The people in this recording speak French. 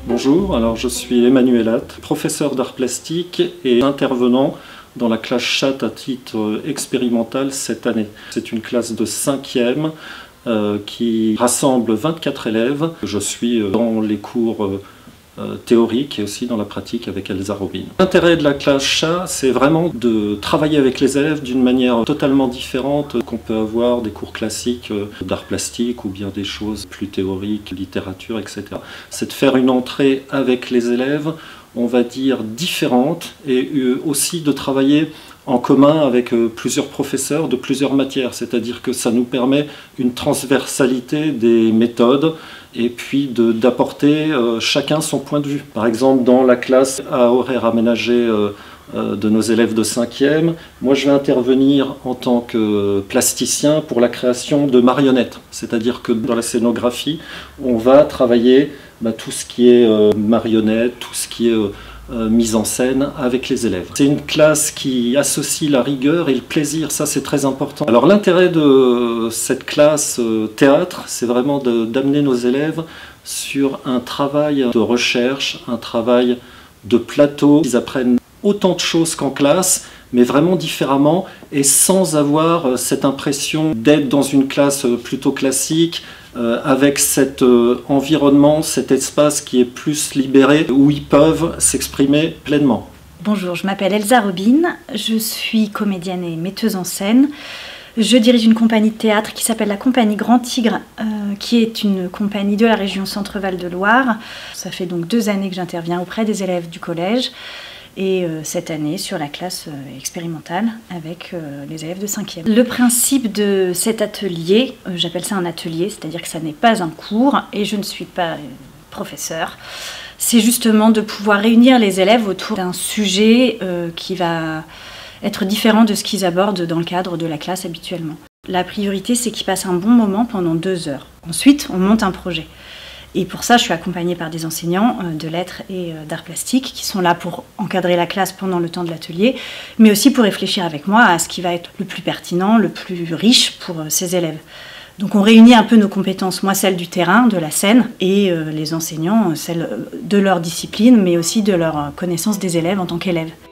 Bonjour, alors je suis Emmanuel Hatt, professeur d'art plastique et intervenant dans la classe chat à titre expérimental cette année. C'est une classe de 5e qui rassemble 24 élèves. Je suis dans les cours théoriques et aussi dans la pratique avec Elsa Robin. L'intérêt de la classe chat, c'est vraiment de travailler avec les élèves d'une manière totalement différente qu'on peut avoir des cours classiques d'art plastique ou bien des choses plus théoriques, littérature, etc. C'est de faire une entrée avec les élèves, on va dire différente, et aussi de travailler en commun avec plusieurs professeurs de plusieurs matières, c'est-à-dire que ça nous permet une transversalité des méthodes et puis d'apporter chacun son point de vue. Par exemple, dans la classe à horaire aménagé de nos élèves de 5e, moi je vais intervenir en tant que plasticien pour la création de marionnettes, c'est-à-dire que dans la scénographie, on va travailler tout ce qui est marionnettes, tout ce qui est mise en scène avec les élèves. C'est une classe qui associe la rigueur et le plaisir, ça c'est très important. Alors l'intérêt de cette classe théâtre, c'est vraiment d'amener nos élèves sur un travail de recherche, un travail de plateau. Ils apprennent autant de choses qu'en classe, mais vraiment différemment et sans avoir cette impression d'être dans une classe plutôt classique, avec cet environnement, cet espace qui est plus libéré, où ils peuvent s'exprimer pleinement. Bonjour, je m'appelle Elsa Robin, je suis comédienne et metteuse en scène. Je dirige une compagnie de théâtre qui s'appelle la Compagnie Grand Tigre, qui est une compagnie de la région Centre-Val de Loire. Ça fait donc 2 années que j'interviens auprès des élèves du collège. Et cette année sur la classe expérimentale avec les élèves de 5e. Le principe de cet atelier, j'appelle ça un atelier, c'est-à-dire que ça n'est pas un cours et je ne suis pas professeur, c'est justement de pouvoir réunir les élèves autour d'un sujet qui va être différent de ce qu'ils abordent dans le cadre de la classe habituellement. La priorité, c'est qu'ils passent un bon moment pendant 2 heures. Ensuite, on monte un projet. Et pour ça, je suis accompagnée par des enseignants de lettres et d'art plastique qui sont là pour encadrer la classe pendant le temps de l'atelier, mais aussi pour réfléchir avec moi à ce qui va être le plus pertinent, le plus riche pour ces élèves. Donc on réunit un peu nos compétences, moi celles du terrain, de la scène, et les enseignants, celles de leur discipline, mais aussi de leur connaissance des élèves en tant qu'élèves.